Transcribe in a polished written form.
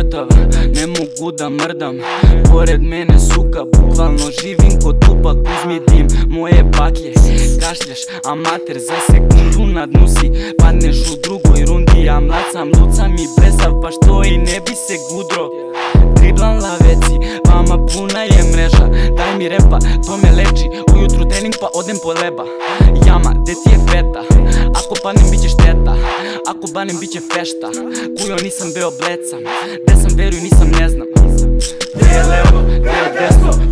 mrtav, ne mogu da mrdam. Pored mene suka, bukvalno živim ko tupak, uzmi dim moje baklje. Kašlješ, amater, za sekundu na dnu si, padneš u drugoj rundi. Ja mlacam, lucam i blesav, pa što i ne bi se gudro. Driblam laveci, vama puna je mreža, daj mi repa, to me leči. Ujutru trening pa odem po leba. Jama, gde ti je feta? Ako padnem biće šteta, ako banem biće fešta. Kujo nisam beo blecam, gde sam veruj nisam ne znam. Gde je levo, gde je desno,